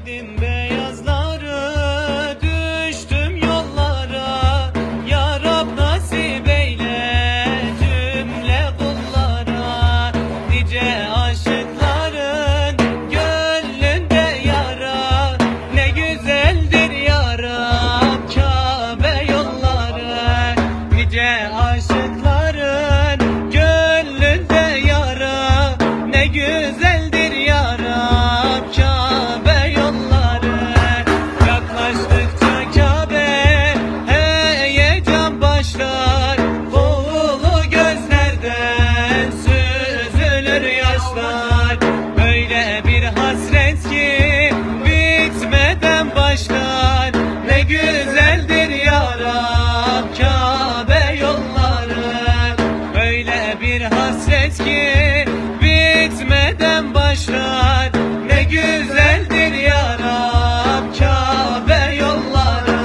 Giydim beyazları, düştüm yollara. Ya Rab nasip eyle cümle kullara. Nice aşıkların gönlünde yara. Ne güzeldir ya Rab Kabe yolları. Nice aşıkların gönlünde yara. Ne güzeldir ya Rab Kabe yolları. Yaklaştıkça Kabe heyecan başlar. Buğulu gözlerden süzülür yaşlar. Böyle bir hasret ki bitmeden başlar. Ne güzeldir ya Rab Kabe yolları. Böyle bir hasret ki bitmeden başlar. Ne güzeldir ya Rab Kabe yolları.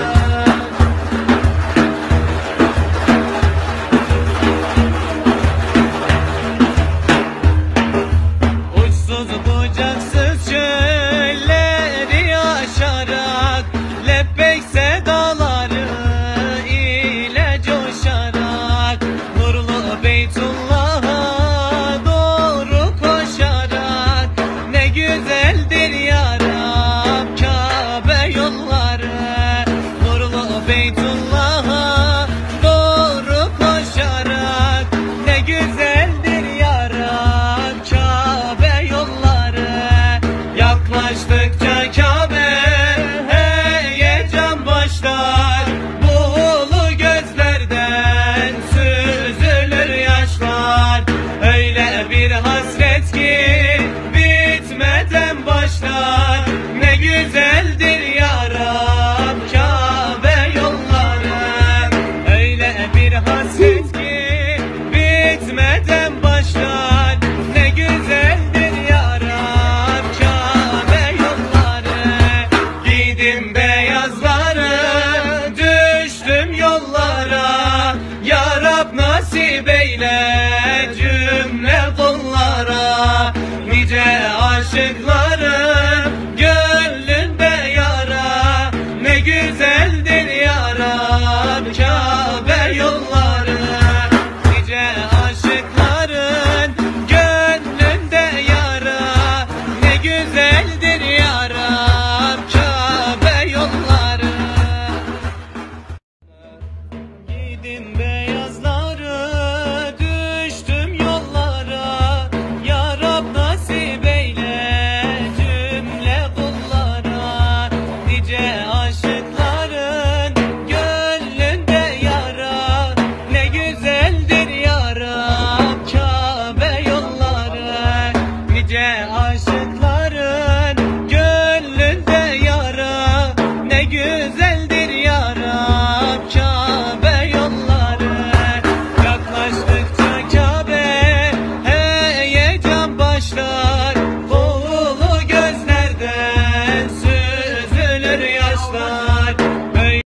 Uçsuz bucaksız çölleri aşarak, lebbek sedaları ile coşarak, nurlu Beytullah'a doğru koşarak. Ne güzeldir ya Rab Kabe yolları. Nurlu Beytullah'a doğru koşarak. Ne güzeldir ya Rab Kabe yolları. Yaklaştıkça Kabe heyecan başlar. Buğulu gözlerden süzülür yaşlar. Öyle bir hasret ki bitmeden başlar. Ne güzel